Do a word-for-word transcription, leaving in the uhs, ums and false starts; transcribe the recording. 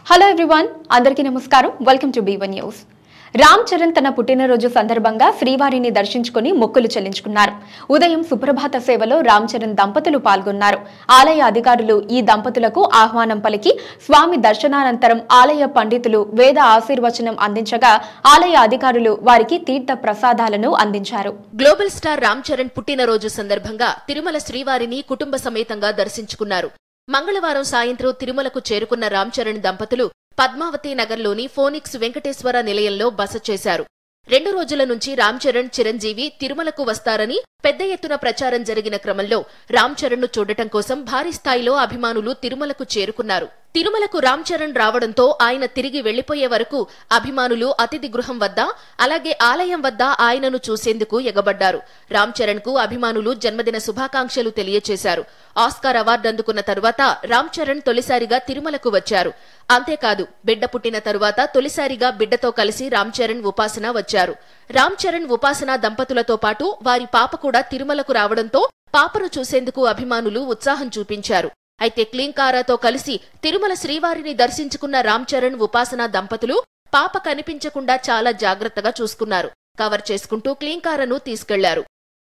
Hello everyone, అందరికీ నమస్కారం. Welcome to B one news. Ram Charan తన పుట్టినరోజు సందర్భంగా శ్రీవారిని దర్శించుకుని మొక్కులు చెల్లించుకున్నారు. ఉదయం సుప్రభాత సేవలో రామ్ చరణ్ దంపతులు పాల్గొన్నారు. ఆలయ అధికారులు ఈ దంపతులకు ఆహ్వానం పలికి స్వామి దర్శనానంతరం ఆలయ పండితులు వేద ఆశీర్వచనం అందించగా ఆలయ అధికారులు వారికి తీర్థ ప్రసాదాలను అందించారు. గ్లోబల్ స్టార్ రామ్ చరణ్ పుట్టినరోజు సందర్భంగా తిరుమల శ్రీవారిని కుటుంబ సమేతంగా దర్శించుకున్నారు. మంగళవారం సాయంత్రం తిరుమలకు చేరుకున్న రామ్ చరణ్ దంపతులు పద్మావతి నగర్లోని ఫోనిక్స్ వెంకటేశ్వర నిలయంలో బస చేశారు. రెండు రోజుల నుంచి రామ్ చరణ్ చిరంజీవి తిరుమలకు వస్తారని పెద్ద ఎత్తున ప్రచారం జరిగిన క్రమంలో రామ్ చరణ్ ను చూడటం కోసం భారీ స్థాయిలో అభిమానులు తిరుమలకు చేరుకున్నారు. తిరుమలకు రామ్ చరణ్ రావడంతో ఆయన తిరిగి వెళ్లిపోయే వరకు అభిమానులు అతిథి గృహం వద్ద అలాగే ఆలయం వద్ద ఆయనను చూసేందుకు ఎగబడ్డారు. రామ్ చరణ్ కు అభిమానులు జన్మదిన శుభాకాంక్షలు తెలియచేశారు. ఆస్కార్ అవార్డు అందుకున్న తరువాత రామ్ చరణ్ తొలిసారిగా తిరుమలకు వచ్చారు. అంతేకాదు, బిడ్డ పుట్టిన తరువాత తొలిసారిగా బిడ్డతో కలిసి రామ్ చరణ్ ఉపాసన వచ్చారు. రామ్ చరణ్ ఉపాసన దంపతులతో పాటు వారి పాప కూడా తిరుమలకు రావడంతో పాపను చూసేందుకు అభిమానులు ఉత్సాహం చూపించారు. అయితే క్లీంకారాతో కలిసి తిరుమల శ్రీవారిని దర్శించుకున్న రామ్ చరణ్ ఉపాసన దంపతులు పాప కనిపించకుండా చాలా జాగ్రత్తగా చూసుకున్నారు. కవర్ చేసుకుంటూ క్లీంకారను తీసుకెళ్లారు.